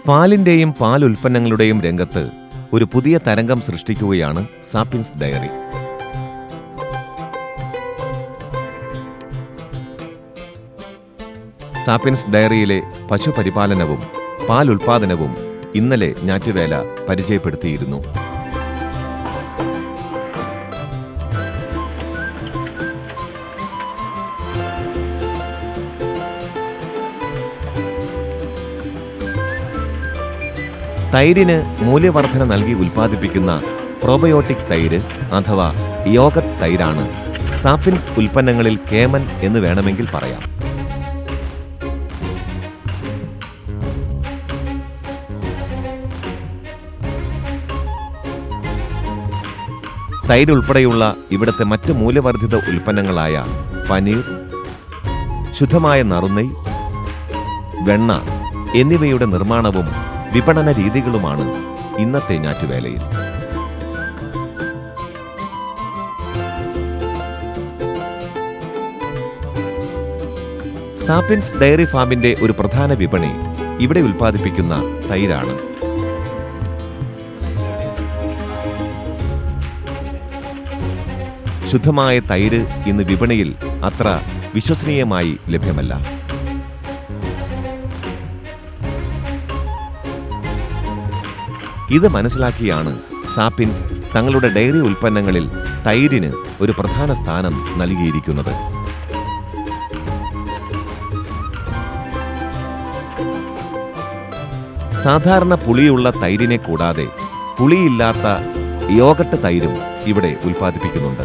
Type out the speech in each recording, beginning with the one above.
പാലിന്റെയും പാൽ ഉൽപ്പന്നങ്ങളുടെയും രംഗത്ത് ഒരു പുതിയ തരംഗം സൃഷ്ടിക്കുകയാണ് സാപ്പിൻസ് ഡയറി. സാപ്പിൻസ് ഡയറിയിലെ പശുപരിപാലനവും പാൽ ഉൽപാദനവും ഇന്നലെ ഞാറ്റുവേല പരിചയപ്പെടുത്തിയിരുന്നു. തൈരിന് മൂല്യവർധന നൽകി ഉൽപ്പാദിപ്പിക്കുന്ന പ്രോബയോട്ടിക് തൈര് അഥവാ യോഗട്ട് തൈരാണ് സാപ്പിൻസ് ഉൽപ്പന്നങ്ങളിൽ കേമൻ എന്ന് വേണമെങ്കിൽ പറയാം. തൈരുൾപ്പെടെയുള്ള ഇവിടുത്തെ മറ്റ് മൂല്യവർദ്ധിത ഉൽപ്പന്നങ്ങളായ പനീർ, ശുദ്ധമായ നറുനെയ്, വെണ്ണ എന്നിവയുടെ നിർമ്മാണവും വിപണന രീതികളുമാണ് ഇന്നത്തെ ഞാറ്റുവേലയിൽ. സാപ്പിൻസ് ഡയറി ഫാമിന്റെ ഒരു പ്രധാന വിപണി ഇവിടെ ഉൽപ്പാദിപ്പിക്കുന്ന തൈരാണ്. ശുദ്ധമായ തൈര് ഇന്ന് വിപണിയിൽ അത്ര വിശ്വസനീയമായി ലഭ്യമല്ല. ഇത് മനസ്സിലാക്കിയാണ് സാപ്പിൻസ് തങ്ങളുടെ ഡയറി ഉൽപ്പന്നങ്ങളിൽ തൈരിന് ഒരു പ്രധാന സ്ഥാനം നൽകിയിരിക്കുന്നത്. സാധാരണ പുളിയുള്ള തൈരിനെ കൂടാതെ പുളിയില്ലാത്ത യോഗട്ട് തൈരും ഇവിടെ ഉൽപ്പാദിപ്പിക്കുന്നുണ്ട്.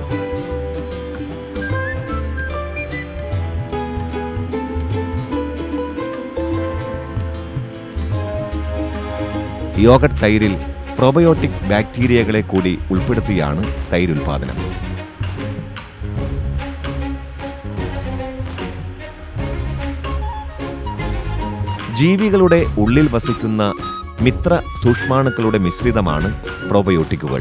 യോഗട്ട് തൈരിൽ പ്രോബയോട്ടിക് ബാക്ടീരിയകളെ കൂടി ഉൾപ്പെടുത്തിയാണ് തൈരുൽപാദനം. ജീവികളുടെ ഉള്ളിൽ വസിക്കുന്ന മിത്ര സൂക്ഷ്മാണുക്കളുടെ മിശ്രിതമാണ് പ്രോബയോട്ടിക്കുകൾ.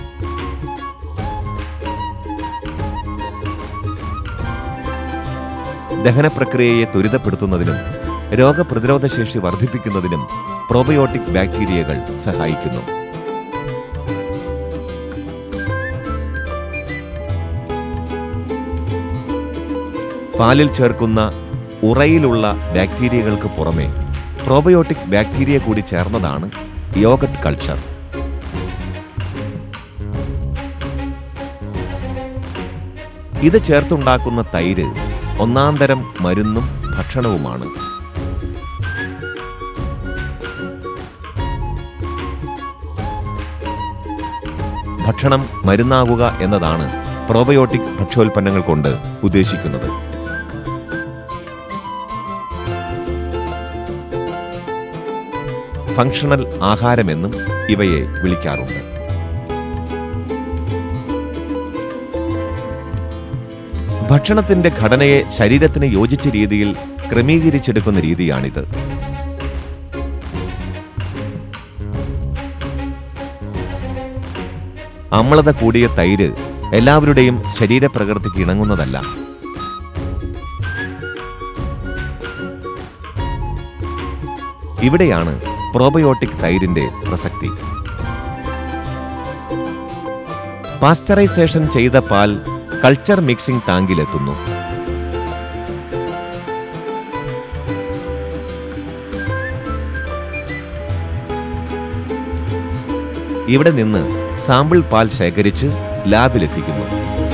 ദഹനപ്രക്രിയയെ ത്വരിതപ്പെടുത്തുന്നതിനും രോഗപ്രതിരോധശേഷി വർദ്ധിപ്പിക്കുന്നതിനും പ്രോബയോട്ടിക് ബാക്ടീരിയകൾ സഹായിക്കുന്നു. പാലിൽ ചേർക്കുന്ന ഉറയിലുള്ള ബാക്ടീരിയകൾക്ക് പുറമെ പ്രോബയോട്ടിക് ബാക്ടീരിയ കൂടി ചേർന്നതാണ് യോഗട്ട് കൾച്ചർ. ഇത് ചേർത്തുണ്ടാക്കുന്ന തൈര് ഒന്നാം തരം മരുന്നും ഭക്ഷണവുമാണ്. ഭക്ഷണം മരുന്നാകുക എന്നതാണ് പ്രോബയോട്ടിക് ഭക്ഷ്യോൽപ്പന്നങ്ങൾ കൊണ്ട് ഉദ്ദേശിക്കുന്നത്. ഫങ്ഷണൽ ആഹാരമെന്നും ഇവയെ വിളിക്കാറുണ്ട്. ഭക്ഷണത്തിന്റെ ഘടനയെ ശരീരത്തിന് യോജിച്ച രീതിയിൽ ക്രമീകരിച്ചെടുക്കുന്ന രീതിയാണിത്. അമ്ലത കൂടിയ തൈര് എല്ലാവരുടെയും ശരീരപ്രകൃതിക്ക് ഇണങ്ങുന്നതല്ല. ഇവിടെയാണ് പ്രോബയോട്ടിക് തൈരിന്റെ പ്രസക്തി. പാസ്ചറൈസേഷൻ ചെയ്ത പാൽ കൾച്ചർ മിക്സിംഗ് ടാങ്കിലെത്തുന്നു. ഇവിടെ നിന്ന് സാമ്പിൾ പാൽ ശേഖരിച്ച് ലാബിലെത്തിക്കുന്നു.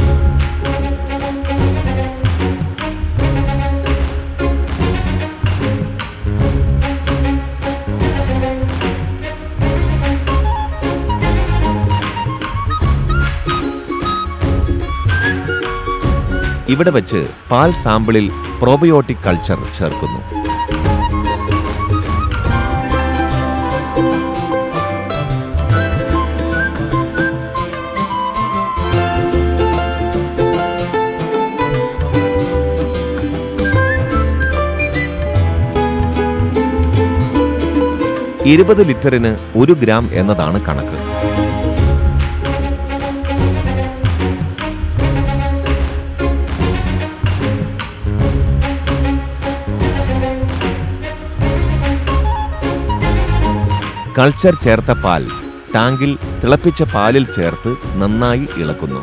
ഇവിടെ വച്ച് പാൽ സാമ്പിളിൽ പ്രോബയോട്ടിക് കൾച്ചർ ചേർക്കുന്നു. ഇരുപത് ലിറ്ററിന് 1 ഗ്രാം എന്നതാണ് കണക്ക്. കൾച്ചർ ചേർത്ത പാൽ ടാങ്കിൽ തിളപ്പിച്ച പാലിൽ ചേർത്ത് നന്നായി ഇളക്കുന്നു.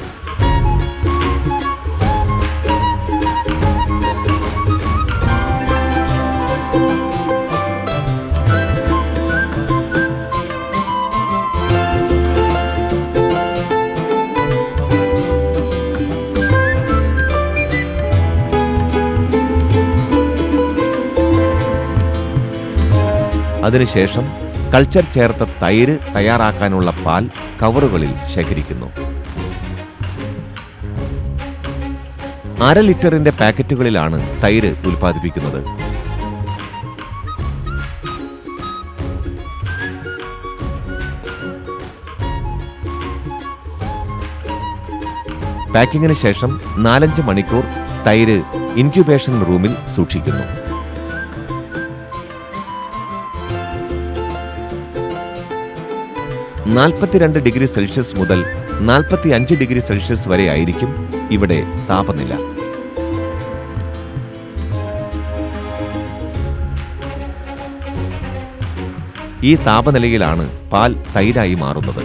അതിനുശേഷം കൾച്ചർ ചേർത്ത തൈര് തയ്യാറാക്കാനുള്ള പാൽ കവറുകളിൽ ശേഖരിക്കുന്നു. 1/2 ലിറ്ററിന്റെ പാക്കറ്റുകളിലാണ് തൈര് ഉൽപ്പാദിപ്പിക്കുന്നത്. പാക്കിങ്ങിന് ശേഷം 4-5 മണിക്കൂർ തൈര് ഇൻക്യുബേഷൻ റൂമിൽ സൂക്ഷിക്കുന്നു. 42 ഡിഗ്രി സെൽഷ്യസ് മുതൽ 45 ഡിഗ്രി സെൽഷ്യസ് വരെ ആയിരിക്കും ഇവിടെ താപനില. ഈ താപനിലയിലാണ് പാൽ തൈരായി മാറുന്നത്.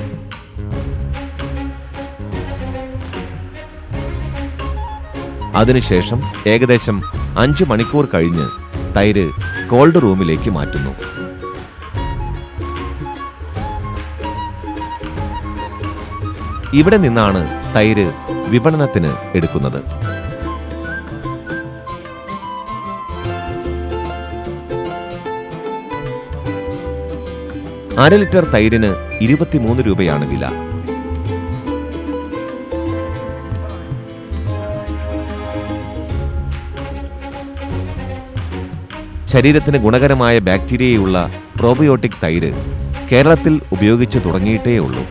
അതിനുശേഷം ഏകദേശം 5 മണിക്കൂർ കഴിഞ്ഞ് തൈര് കോൾഡ് റൂമിലേക്ക് മാറ്റുന്നു. ഇവിടെ നിന്നാണ് തൈര് വിപണനത്തിന് എടുക്കുന്നത്. അര ലിറ്റർ തൈരിന് 23 രൂപയാണ് വില. ശരീരത്തിന് ഗുണകരമായ ബാക്ടീരിയയുള്ള പ്രോബയോട്ടിക് തൈര് കേരളത്തിൽ ഉപയോഗിച്ചു തുടങ്ങിയിട്ടേയുള്ളൂ.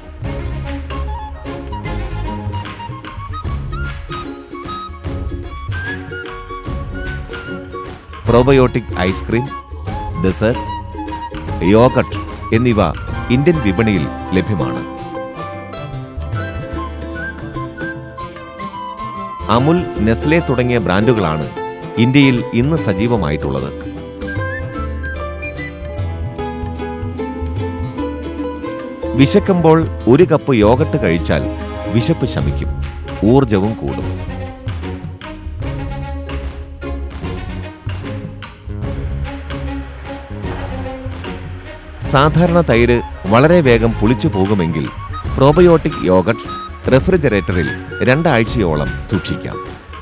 പ്രോബയോട്ടിക് ഐസ്ക്രീം, ഡെസേർട്ട്, യോഗട്ട് എന്നിവ ഇന്ത്യൻ വിപണിയിൽ ലഭ്യമാണ്. അമുൽ, നെസ്ലെ തുടങ്ങിയ ബ്രാൻഡുകളാണ് ഇന്ത്യയിൽ ഇന്ന് സജീവമായിട്ടുള്ളത്. വിശക്കുമ്പോൾ 1 കപ്പ് യോഗട്ട് കഴിച്ചാൽ വിശപ്പ് ശമിക്കും, ഊർജവും കൂടും. സാധാരണ തൈര് വളരെ വേഗം പുളിച്ചു പോകുമെങ്കിൽ പ്രോബയോട്ടിക് യോഗട്ട് റെഫ്രിജറേറ്ററിൽ 2 ആഴ്ചയോളം സൂക്ഷിക്കാം.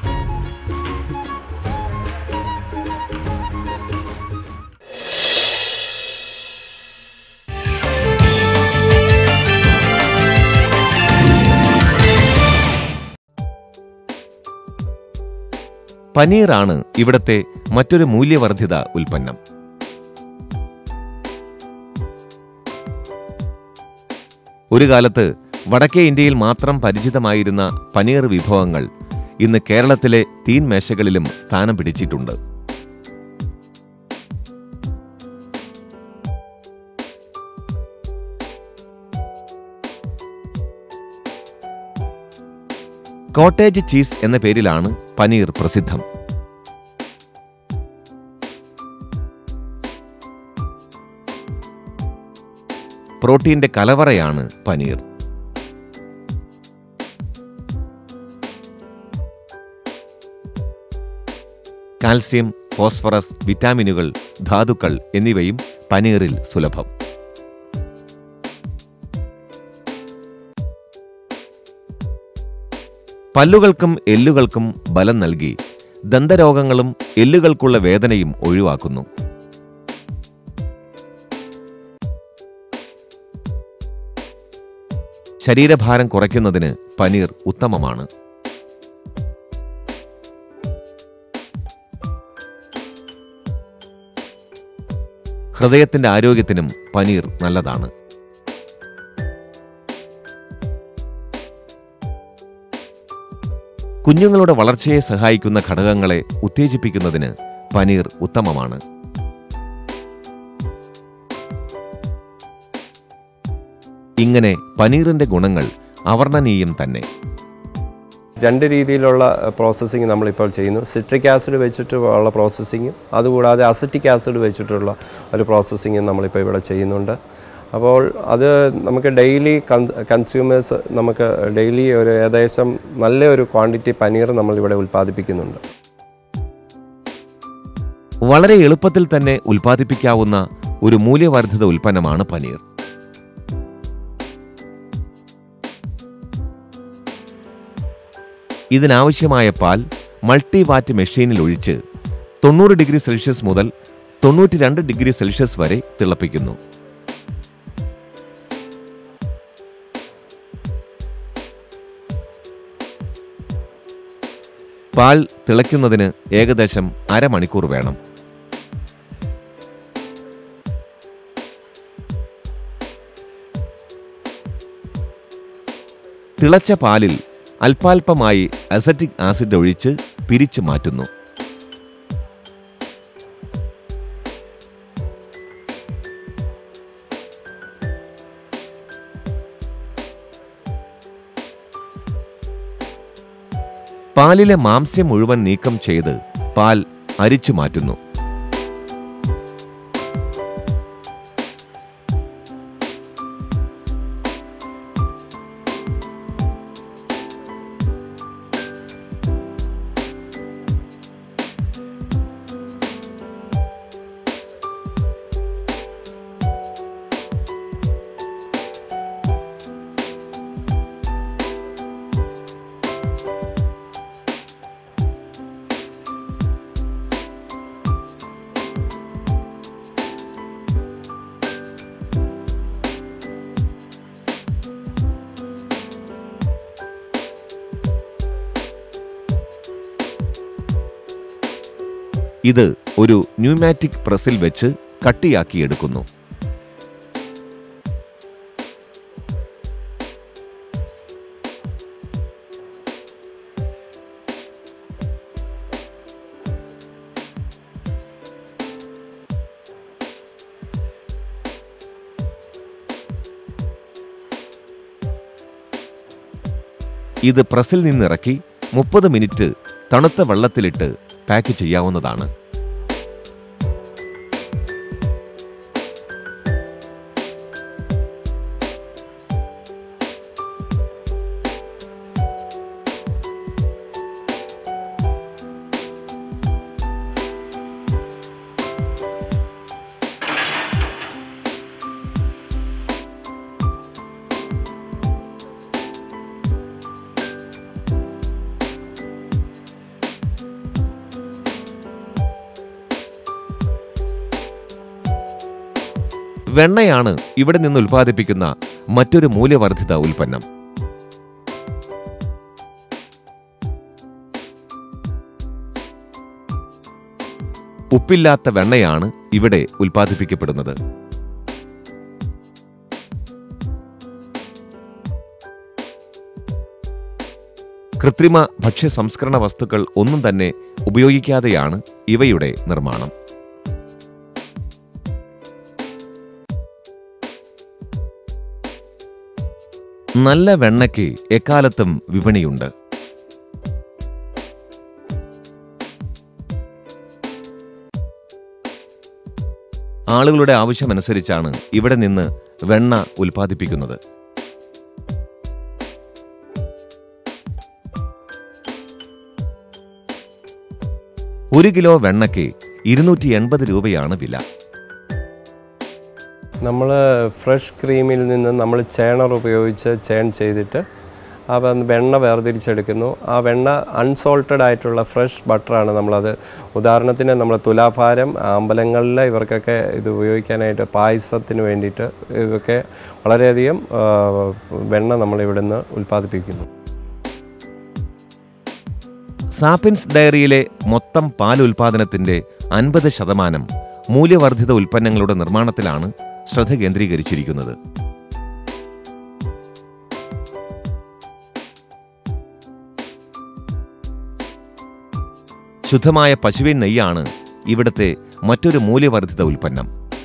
പനീറാണ് ഇവിടത്തെ മറ്റൊരു മൂല്യവർദ്ധിത ഉൽപ്പന്നം. ഒരു കാലത്ത് വടക്കേ ഇന്ത്യയിൽ മാത്രം പരിചിതമായിരുന്ന പനീർ വിഭവങ്ങൾ ഇന്ന് കേരളത്തിലെ തീൻമേശകളിലും സ്ഥാനം പിടിച്ചിട്ടുണ്ട്. കോട്ടേജ് ചീസ് എന്ന പേരിലാണ് പനീർ പ്രസിദ്ധം. പ്രോട്ടീന്റെ കലവറയാണ് പനീർ. കാൽസ്യം, ഫോസ്ഫറസ്, വിറ്റാമിനുകൾ, ധാതുക്കൾ എന്നിവയും പനീറിൽ സുലഭം. പല്ലുകൾക്കും എല്ലുകൾക്കും ബലം നൽകി ദന്തരോഗങ്ങളും എല്ലുകൾക്കുള്ള വേദനയും ഒഴിവാക്കുന്നു. ശരീരഭാരം കുറയ്ക്കുന്നതിന് പനീർ ഉത്തമമാണ്. ഹൃദയത്തിന്റെ ആരോഗ്യത്തിനും പനീർ നല്ലതാണ്. കുഞ്ഞുങ്ങളുടെ വളർച്ചയെ സഹായിക്കുന്ന ഘടകങ്ങളെ ഉത്തേജിപ്പിക്കുന്നതിന് പനീർ ഉത്തമമാണ്. ഇങ്ങനെ പനീറിന്റെ ഗുണങ്ങൾ അവർണ്ണനീയം തന്നെ. 2 രീതിയിലുള്ള പ്രോസസ്സിങ് നമ്മളിപ്പോൾ ചെയ്യുന്നു. സിട്രിക് ആസിഡ് വെച്ചിട്ടുള്ള പ്രോസസ്സിങ്ങും അതുകൂടാതെ അസറ്റിക് ആസിഡ് വെച്ചിട്ടുള്ള ഒരു പ്രോസസ്സിങ്ങും നമ്മളിപ്പോൾ ഇവിടെ ചെയ്യുന്നുണ്ട്. അപ്പോൾ അത് നമുക്ക് ഡെയിലി കൺസ്യൂമേഴ്സ് നമുക്ക് ഡെയിലി ഒരു ഏകദേശം നല്ലൊരു ക്വാണ്ടിറ്റി പനീർ നമ്മളിവിടെ ഉൽപ്പാദിപ്പിക്കുന്നുണ്ട്. വളരെ എളുപ്പത്തിൽ തന്നെ ഉൽപ്പാദിപ്പിക്കാവുന്ന ഒരു മൂല്യവർദ്ധിത ഉൽപ്പന്നമാണ് പനീർ. ഇതിനാവശ്യമായ പാൽ മൾട്ടിവാറ്റ് മെഷീനിൽ ഒഴിച്ച് 90 ഡിഗ്രി സെൽഷ്യസ് മുതൽ 92 ഡിഗ്രി സെൽഷ്യസ് വരെ തിളപ്പിക്കുന്നു. പാൽ തിളയ്ക്കുന്നതിന് ഏകദേശം അരമണിക്കൂർ വേണം. തിളച്ച പാലിൽ അല്പാൽപമായി അസറ്റിക് ആസിഡ് ഒഴിച്ച് പിരിച്ചു മാറ്റുന്നു. പാലിലെ മാംസ്യം മുഴുവൻ നീക്കം ചെയ്ത് പാൽ അരിച്ചു മാറ്റുന്നു. ഇത് ഒരു ന്യൂമാറ്റിക് പ്രസ്സിൽ വെച്ച് കട്ടിയാക്കിയെടുക്കുന്നു. ഇത് പ്രസ്സിൽ നിന്നിറക്കി 30 മിനിറ്റ് തണുത്ത വെള്ളത്തിലിട്ട് പാക്ക് ചെയ്യാവുന്നതാണ്. വെണ്ണയാണ് ഇവിടെ നിന്ന് ഉൽപ്പാദിപ്പിക്കുന്ന മറ്റൊരു മൂല്യവർദ്ധിത ഉൽപ്പന്നം. ഉപ്പില്ലാത്ത വെണ്ണയാണ് ഇവിടെ ഉൽപ്പാദിപ്പിക്കപ്പെടുന്നത്. കൃത്രിമ ഭക്ഷ്യ സംസ്കരണ വസ്തുക്കൾ ഒന്നും തന്നെ ഉപയോഗിക്കാതെയാണ് ഇവയുടെ നിർമ്മാണം. നല്ല വെണ്ണയ്ക്ക് എക്കാലത്തും വിപണിയുണ്ട്. ആളുകളുടെ ആവശ്യമനുസരിച്ചാണ് ഇവിടെ നിന്ന് വെണ്ണ ഉൽപ്പാദിപ്പിക്കുന്നത്. ഒരു കിലോ വെണ്ണയ്ക്ക് 280 രൂപയാണ് വില. നമ്മൾ ഫ്രഷ് ക്രീമിൽ നിന്ന് നമ്മൾ ചേണർ ഉപയോഗിച്ച് ചേൺ ചെയ്തിട്ട് വെണ്ണ വേർതിരിച്ചെടുക്കുന്നു. ആ വെണ്ണ അൺസോൾട്ടഡ് ആയിട്ടുള്ള ഫ്രഷ് ബട്ടറാണ് നമ്മളത്. ഉദാഹരണത്തിന് നമ്മൾ തുലാഭാരം അമ്പലങ്ങളിൽ ഇവർക്കൊക്കെ ഇത് ഉപയോഗിക്കാനായിട്ട് പായസത്തിന് വേണ്ടിയിട്ട് ഇതൊക്കെ വളരെയധികം വെണ്ണ നമ്മളിവിടുന്ന് ഉൽപ്പാദിപ്പിക്കുന്നു. സാപ്പിൻസ് ഡയറിയിലെ മൊത്തം പാൽ ഉൽപ്പാദനത്തിന്റെ 50% മൂല്യവർദ്ധിത ഉൽപ്പന്നങ്ങളുടെ നിർമ്മാണത്തിലാണ് ശ്രദ്ധ കേന്ദ്രീകരിച്ചിരിക്കുന്നത്. ശുദ്ധമായ പശുവിൻ നെയ്യാണ് ഇവിടുത്തെ മറ്റൊരു മൂല്യവർദ്ധിത ഉൽപ്പന്നം.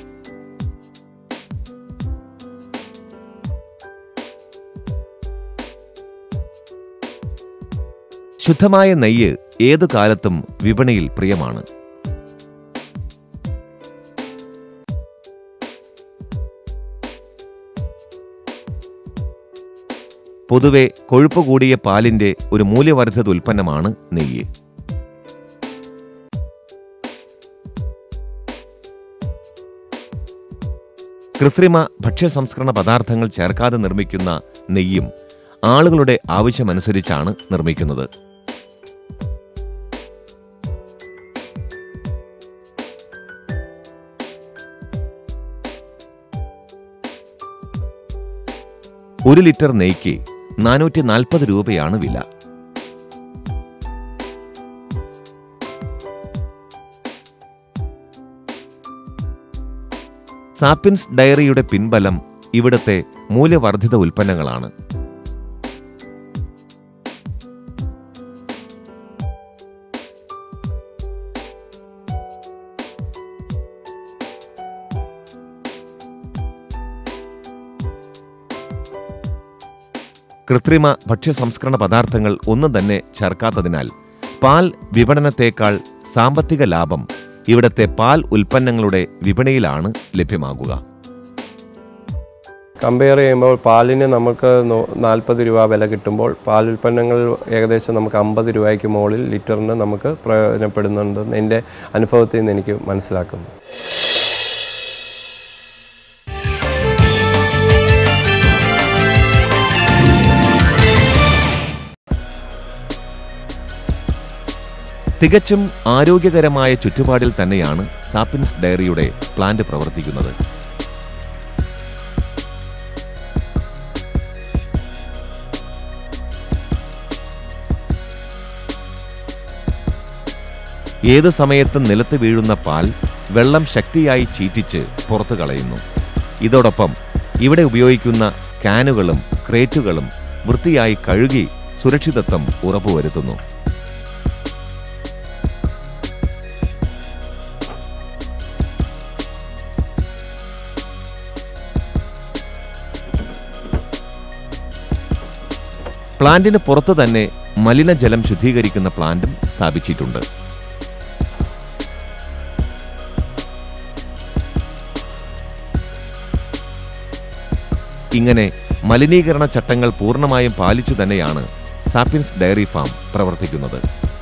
ശുദ്ധമായ നെയ്യ് ഏതു കാലത്തും വിപണിയിൽ പ്രിയമാണ്. പൊതുവെ കൊഴുപ്പ് കൂടിയ പാലിന്റെ ഒരു മൂല്യവർദ്ധിത ഉൽപ്പന്നമാണ് നെയ്യ്. കൃത്രിമ ഭക്ഷ്യസംസ്കരണ പദാർത്ഥങ്ങൾ ചേർക്കാതെ നിർമ്മിക്കുന്ന നെയ്യും ആളുകളുടെ ആവശ്യമനുസരിച്ചാണ് നിർമ്മിക്കുന്നത്. ഒരു ലിറ്റർ നെയ്ക്ക് 440 രൂപയാണ് വില. സാപ്പിൻസ് ഡയറിയുടെ പിൻബലം ഇവിടുത്തെ മൂല്യവർദ്ധിത ഉൽപ്പന്നങ്ങളാണ്. കൃത്രിമ ഭക്ഷ്യസംസ്കരണ പദാർത്ഥങ്ങൾ ഒന്നും തന്നെ ചേർക്കാത്തതിനാൽ പാൽ വിപണനത്തേക്കാൾ സാമ്പത്തിക ലാഭം ഇവിടത്തെ പാൽ ഉൽപ്പന്നങ്ങളുടെ വിപണിയിലാണ് ലഭ്യമാകുക. കമ്പയർ ചെയ്യുമ്പോൾ പാലിന് നമുക്ക് 40 രൂപ വില കിട്ടുമ്പോൾ പാൽ ഉൽപ്പന്നങ്ങൾ ഏകദേശം നമുക്ക് 50 രൂപയ്ക്ക് മുകളിൽ ലിറ്ററിന് നമുക്ക് പ്രയോജനപ്പെടുന്നുണ്ടെന്ന് എൻ്റെ അനുഭവത്തിൽ നിന്ന് എനിക്ക് മനസ്സിലാക്കുന്നു. തികച്ചും ആരോഗ്യകരമായ ചുറ്റുപാടിൽ തന്നെയാണ് സാപ്പിൻസ് ഡയറിയുടെ പ്ലാന്റ് പ്രവർത്തിക്കുന്നത്. ഏതു സമയത്തും നിലത്ത് വീഴുന്ന പാൽ വെള്ളം ശക്തിയായി ചീറ്റിച്ച് പുറത്തു കളയുന്നു. ഇതോടൊപ്പം ഇവിടെ ഉപയോഗിക്കുന്ന ക്യാനുകളും ക്രേറ്റുകളും വൃത്തിയായി കഴുകി സുരക്ഷിതത്വം ഉറപ്പുവരുത്തുന്നു. പ്ലാന്റിന് പുറത്ത് തന്നെ മലിനജലം ശുദ്ധീകരിക്കുന്ന പ്ലാന്റും സ്ഥാപിച്ചിട്ടുണ്ട്. ഇങ്ങനെ മലിനീകരണ ചട്ടങ്ങൾ പൂർണ്ണമായും പാലിച്ചു തന്നെയാണ് സാപ്പിൻസ് ഡയറി ഫാം പ്രവർത്തിക്കുന്നത്.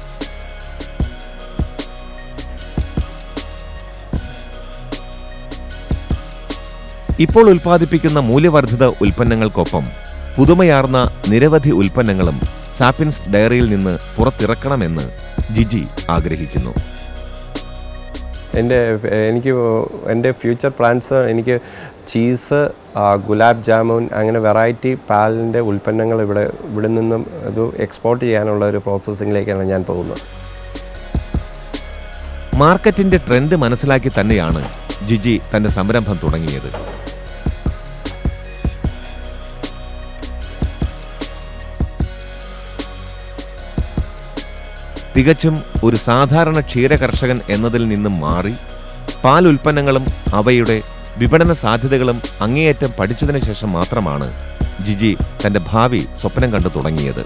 ഇപ്പോൾ ഉൽപ്പാദിപ്പിക്കുന്ന മൂല്യവർദ്ധിത ഉൽപ്പന്നങ്ങൾക്കൊപ്പം പുതുമയാർന്ന നിരവധി ഉൽപ്പന്നങ്ങളും സാപ്പിൻസ് ഡയറിയിൽ നിന്ന് പുറത്തിറക്കണമെന്ന് ജിജി ആഗ്രഹിക്കുന്നു. എൻ്റെ ഫ്യൂച്ചർ പ്ലാൻസ് എനിക്ക് ചീസ്, ഗുലാബ് ജാമുൻ അങ്ങനെ വെറൈറ്റി പാലിൻ്റെ ഉൽപ്പന്നങ്ങൾ ഇവിടെ നിന്നും ഇത് എക്സ്പോർട്ട് ചെയ്യാനുള്ള ഒരു പ്രോസസ്സിങ്ങിലേക്കാണ് ഞാൻ പോകുന്നത്. മാർക്കറ്റിന്റെ ട്രെൻഡ് മനസ്സിലാക്കി തന്നെയാണ് ജിജി തന്റെ സംരംഭം തുടങ്ങിയത്. തികച്ചും ഒരു സാധാരണ ക്ഷീരകർഷകൻ എന്നതിൽ നിന്നും മാറി പാൽ ഉൽപ്പന്നങ്ങളും അവയുടെ വിപണന സാധ്യതകളും അങ്ങേയറ്റം പഠിച്ചതിനു ശേഷം മാത്രമാണ് ജിജി തന്റെ ഭാവി സ്വപ്നം കണ്ടു തുടങ്ങിയത്.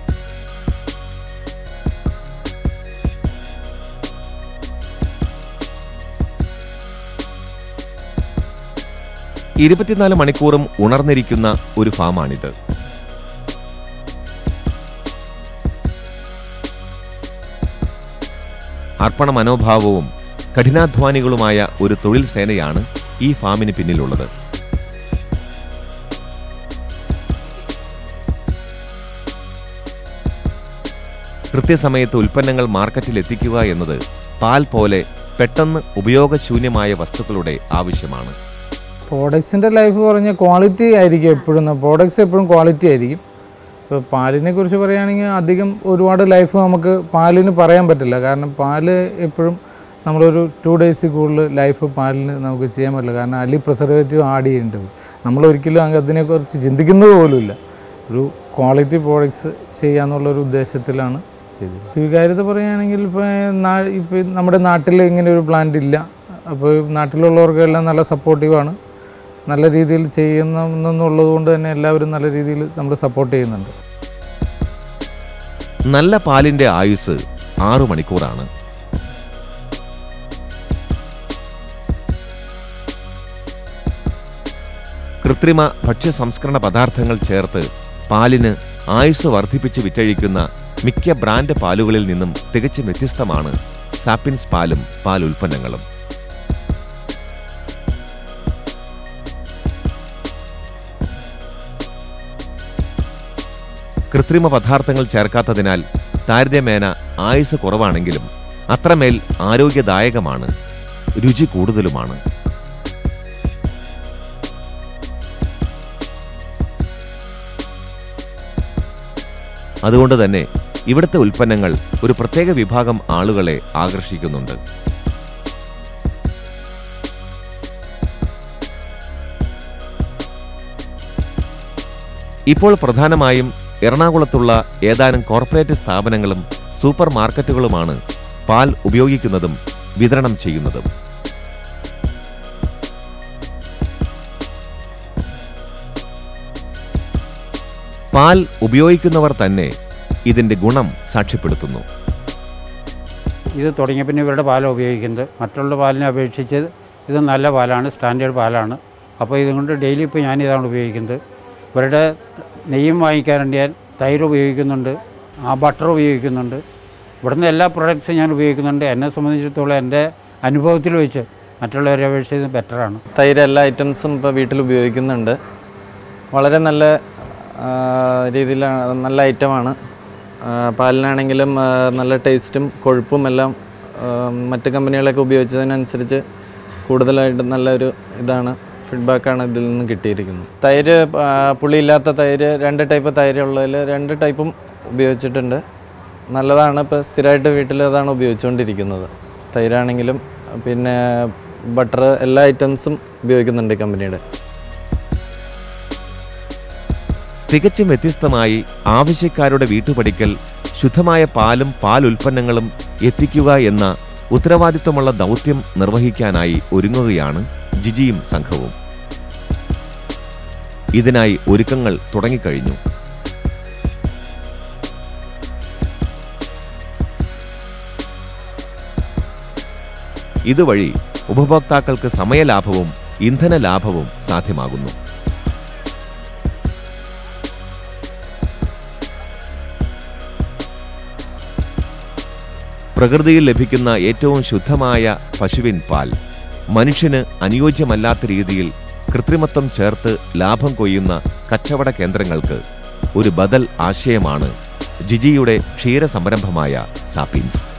ഇരുപത്തിനാല് മണിക്കൂറും ഉണർന്നിരിക്കുന്ന ഒരു ഫാമാണിത്. അർപ്പണ മനോഭാവവും കഠിനാധ്വാനികളുമായ ഒരു തൊഴിൽ സേനയാണ് ഈ ഫാമിന് പിന്നിലുള്ളത്. കൃത്യസമയത്ത് ഉൽപ്പന്നങ്ങൾ മാർക്കറ്റിൽ എത്തിക്കുക എന്നത് പാൽ പോലെ പെട്ടെന്ന് ഉപയോഗശൂന്യമായ വസ്തുക്കളുടെ ആവശ്യമാണ്. പ്രോഡക്ട്സിൻ്റെ ലൈഫ് പറഞ്ഞ ക്വാളിറ്റി ആയിരിക്കും എപ്പോഴും. പ്രോഡക്ട്സ് എപ്പോഴും ക്വാളിറ്റി ആയിരിക്കും. ഇപ്പോൾ പാലിനെ കുറിച്ച് പറയുകയാണെങ്കിൽ അധികം ഒരുപാട് ലൈഫ് നമുക്ക് പാലിന് പറയാൻ പറ്റില്ല. കാരണം പാല് എപ്പോഴും നമ്മളൊരു 2 ഡേയ്സിൽ കൂടുതൽ ലൈഫ് പാലിന് നമുക്ക് ചെയ്യാൻ പറ്റില്ല. കാരണം അതിൽ പ്രിസർവേറ്റീവ് ആഡ് ചെയ്യേണ്ടത് നമ്മളൊരിക്കലും അതിനെക്കുറിച്ച് ചിന്തിക്കുന്നത് പോലുമില്ല. ഒരു ക്വാളിറ്റി പ്രോഡക്ട്സ് ചെയ്യാന്നുള്ളൊരു ഉദ്ദേശത്തിലാണ് ചെയ്തത്. സ്വീകാര്യത പറയുകയാണെങ്കിൽ ഇപ്പോൾ നമ്മുടെ നാട്ടിൽ ഇങ്ങനെ ഒരു പ്ലാന്റ് ഇല്ല. അപ്പോൾ നാട്ടിലുള്ളവർക്കെല്ലാം നല്ല സപ്പോർട്ടീവാണ്. നല്ല രീതിയിൽ ചെയ്യുന്നുള്ളത് കൊണ്ട് തന്നെ എല്ലാവരും നല്ല രീതിയിൽ നമ്മൾ സപ്പോർട്ട് ചെയ്യുന്നുണ്ട്. നല്ല പാലിന്റെ ആയുസ് 6 മണിക്കൂറാണ്. കൃത്രിമ ഭക്ഷ്യ സംസ്കരണ പദാർത്ഥങ്ങൾ ചേർത്ത് പാലിന് ആയുസ് വർദ്ധിപ്പിച്ച് വിറ്റഴിക്കുന്ന മിക്ക ബ്രാൻഡ് പാലുകളിൽ നിന്നും തികച്ചും വ്യത്യസ്തമാണ് സാപ്പിൻസ് പാലും പാലുൽപ്പന്നങ്ങളും. കൃത്രിമ പദാർത്ഥങ്ങൾ ചേർക്കാത്തതിനാൽ താരതമ്യേന ആയുസ് കുറവാണെങ്കിലും അത്രമേൽ ആരോഗ്യദായകമാണ്, രുചി കൂടുതലുമാണ്. അതുകൊണ്ട് തന്നെ ഇവിടുത്തെ ഉൽപ്പന്നങ്ങൾ ഒരു പ്രത്യേക വിഭാഗം ആളുകളെ ആകർഷിക്കുന്നുണ്ട്. ഇപ്പോൾ പ്രധാനമായും എറണാകുളത്തുള്ള ഏതാനും കോർപ്പറേറ്റ് സ്ഥാപനങ്ങളും സൂപ്പർ മാർക്കറ്റുകളുമാണ് പാൽ ഉപയോഗിക്കുന്നതും വിതരണം ചെയ്യുന്നതും. പാൽ ഉപയോഗിക്കുന്നവർ തന്നെ ഇതിൻ്റെ ഗുണം സാക്ഷ്യപ്പെടുത്തുന്നു. ഇത് തുടങ്ങിയ പിന്നെ ഇവരുടെ പാലാണ് ഉപയോഗിക്കുന്നത്. മറ്റുള്ള പാലിനെ അപേക്ഷിച്ച് ഇത് നല്ല പാലാണ്, സ്റ്റാൻഡേർഡ് പാലാണ്. അപ്പോൾ ഇതുകൊണ്ട് ഡെയിലി ഇപ്പോൾ ഞാനിതാണ് ഉപയോഗിക്കുന്നത്. ഇവരുടെ നെയ്യും വാങ്ങിക്കാറുണ്ട്, ഞാൻ തൈര് ഉപയോഗിക്കുന്നുണ്ട്, ബട്ടർ ഉപയോഗിക്കുന്നുണ്ട്. ഇവിടുന്ന് എല്ലാ പ്രൊഡക്ട്സും ഞാൻ ഉപയോഗിക്കുന്നുണ്ട്. എന്നെ സംബന്ധിച്ചിടത്തോളം എൻ്റെ അനുഭവത്തിൽ വെച്ച് മറ്റുള്ളവരെ അപേക്ഷിച്ച് ബെറ്ററാണ്. തൈര് എല്ലാ ഐറ്റംസും ഇപ്പോൾ വീട്ടിൽ ഉപയോഗിക്കുന്നുണ്ട്. വളരെ നല്ല രീതിയിലാണ്, നല്ല ഐറ്റമാണ്. പാലിനാണെങ്കിലും നല്ല ടേസ്റ്റും കൊഴുപ്പും എല്ലാം മറ്റ് കമ്പനികളൊക്കെ ഉപയോഗിച്ചതിനനുസരിച്ച് കൂടുതലായിട്ട് നല്ലൊരു ഫീഡ്ബാക്കാണ് ഇതിൽ നിന്ന് കിട്ടിയിരിക്കുന്നത്. തൈര് പുളിയില്ലാത്ത തൈര്, 2 ടൈപ്പ് തൈരുള്ളതിൽ 2 ടൈപ്പും ഉപയോഗിച്ചിട്ടുണ്ട്. നല്ലതാണ്. ഇപ്പോൾ സ്ഥിരമായിട്ട് വീട്ടിൽ അതാണ് ഉപയോഗിച്ചുകൊണ്ടിരിക്കുന്നത്. തൈരാണെങ്കിലും പിന്നെ ബട്ടർ എല്ലാ ഐറ്റംസും ഉപയോഗിക്കുന്നുണ്ട് കമ്പനിയുടെ. തികച്ചും വ്യത്യസ്തമായി ആവശ്യക്കാരുടെ വീട്ടുപടിക്കൽ ശുദ്ധമായ പാലും പാലുൽപ്പന്നങ്ങളും എത്തിക്കുക എന്ന ഉത്തരവാദിത്വമുള്ള ദൗത്യം നിർവഹിക്കാനായി ഒരുങ്ങുകയാണ് ജിജിയും സംഘവും. ഇതിനായി ഒരുക്കങ്ങൾ തുടങ്ങിക്കഴിഞ്ഞു. ഇതുവഴി ഉപഭോക്താക്കൾക്ക് സമയലാഭവും ഇന്ധന ലാഭവും സാധ്യമാകുന്നു. പ്രകൃതിയിൽ ലഭിക്കുന്ന ഏറ്റവും ശുദ്ധമായ പശുവിൻ പാൽ മനുഷ്യന് അനുയോജ്യമല്ലാത്ത രീതിയിൽ കൃത്രിമത്വം ചേർത്ത് ലാഭം കൊയ്യുന്ന കച്ചവട കേന്ദ്രങ്ങൾക്ക് ഒരു ബദൽ ആശയമാണ് ജിജിയുടെ ക്ഷീരസംരംഭമായ സാപ്പിൻസ്.